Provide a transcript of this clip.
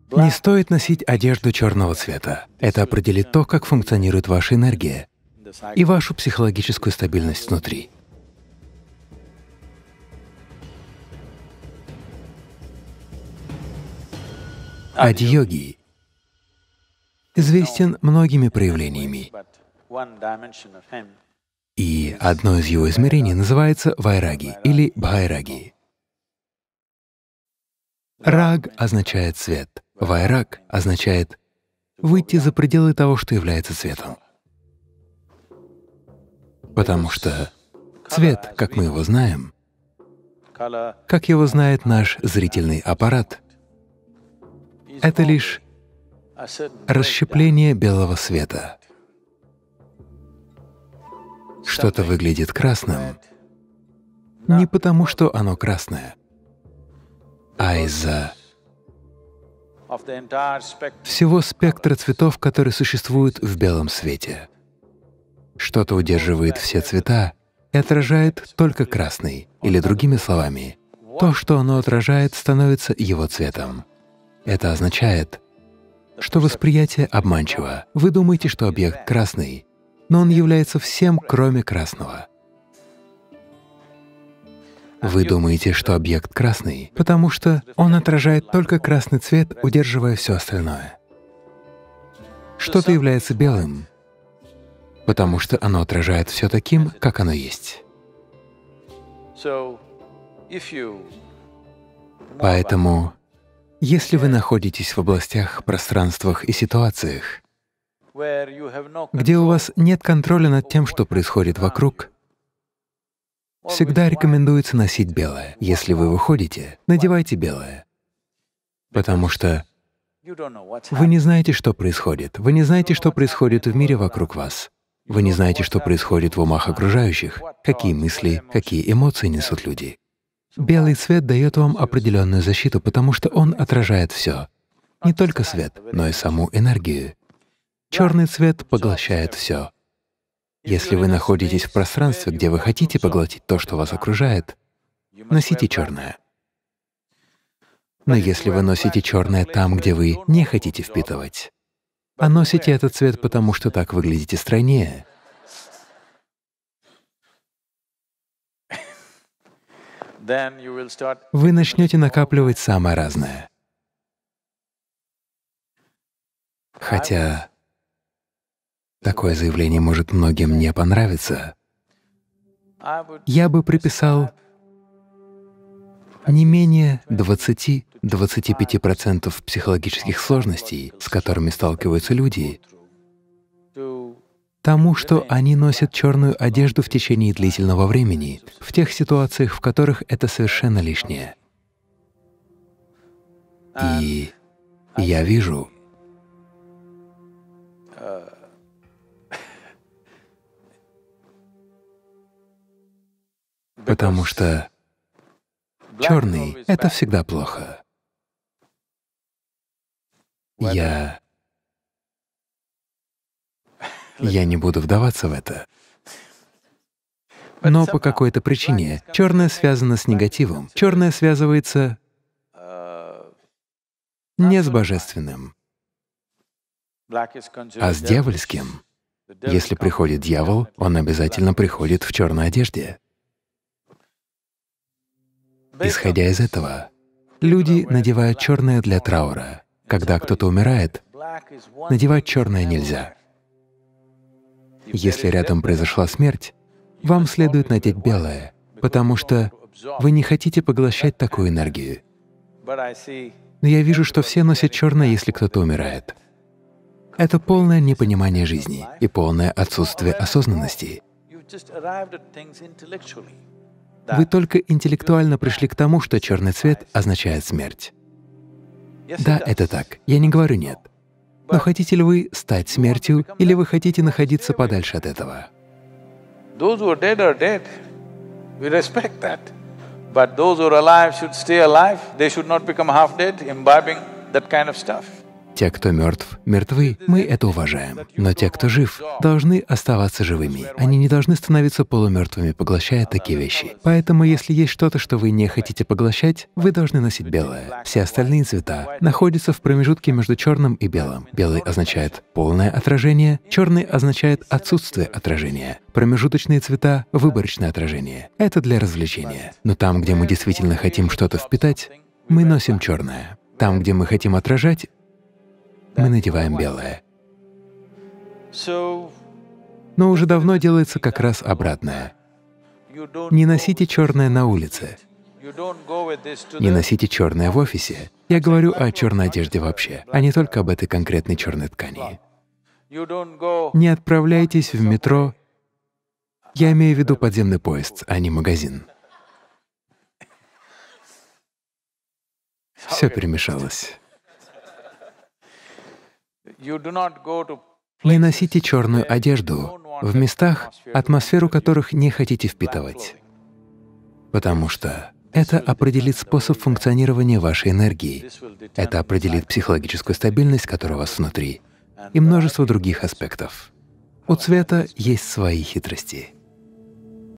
Не стоит носить одежду черного цвета. Это определит то, как функционирует ваша энергия и вашу психологическую стабильность внутри. Ади-йоги известен многими проявлениями, и одно из его измерений называется вайраги или бхайраги. Раг означает цвет, вайраг означает выйти за пределы того, что является цветом. Потому что цвет, как мы его знаем, как его знает наш зрительный аппарат, это лишь расщепление белого света. Что-то выглядит красным не потому, что оно красное, а из-за всего спектра цветов, которые существуют в белом свете. Что-то удерживает все цвета и отражает только красный, или другими словами, то, что оно отражает, становится его цветом. Это означает, что восприятие обманчиво. Вы думаете, что объект красный, но он является всем, кроме красного. Вы думаете, что объект красный, потому что он отражает только красный цвет, удерживая все остальное. Что-то является белым, потому что оно отражает все таким, как оно есть. Поэтому, если вы находитесь в областях, пространствах и ситуациях, где у вас нет контроля над тем, что происходит вокруг, всегда рекомендуется носить белое. Если вы выходите, надевайте белое, потому что вы не знаете, что происходит. Вы не знаете, что происходит в мире вокруг вас. Вы не знаете, что происходит в умах окружающих, какие мысли, какие эмоции несут люди. Белый цвет дает вам определенную защиту, потому что он отражает все, не только свет, но и саму энергию. Черный цвет поглощает все. Если вы находитесь в пространстве, где вы хотите поглотить то, что вас окружает, носите черное. Но если вы носите черное там, где вы не хотите впитывать, а носите этот цвет, потому что так выглядите стройнее, вы начнете накапливать самое разное. Хотя такое заявление может многим не понравиться, я бы приписал не менее 20–25% психологических сложностей, с которыми сталкиваются люди, тому, что они носят черную одежду в течение длительного времени, в тех ситуациях, в которых это совершенно лишнее. И я вижу, потому что черный — это всегда плохо. Я не буду вдаваться в это. Но по какой-то причине черное связано с негативом. Черное связывается не с божественным, а с дьявольским. Если приходит дьявол, он обязательно приходит в черной одежде. Исходя из этого, люди надевают черное для траура. Когда кто-то умирает, надевать черное нельзя. Если рядом произошла смерть, вам следует надеть белое, потому что вы не хотите поглощать такую энергию. Но я вижу, что все носят черное, если кто-то умирает. Это полное непонимание жизни и полное отсутствие осознанности. Вы только интеллектуально пришли к тому, что черный цвет означает смерть. Да, это так. Я не говорю нет. Но хотите ли вы стать смертью, или вы хотите находиться подальше от этого? Те, кто мертв, мертвы, мы это уважаем. Но те, кто жив, должны оставаться живыми. Они не должны становиться полумертвыми, поглощая такие вещи. Поэтому, если есть что-то, что вы не хотите поглощать, вы должны носить белое. Все остальные цвета находятся в промежутке между черным и белым. Белый означает полное отражение, черный означает отсутствие отражения. Промежуточные цвета — выборочное отражение. Это для развлечения. Но там, где мы действительно хотим что-то впитать, мы носим черное. Там, где мы хотим отражать, мы надеваем белое. Но уже давно делается как раз обратное. Не носите черное на улице. Не носите черное в офисе. Я говорю о черной одежде вообще, а не только об этой конкретной черной ткани. Не отправляйтесь в метро. Я имею в виду подземный поезд, а не магазин. Все перемешалось. Не носите черную одежду в местах, атмосферу которых не хотите впитывать, потому что это определит способ функционирования вашей энергии, это определит психологическую стабильность, которая у вас внутри, и множество других аспектов. У цвета есть свои хитрости.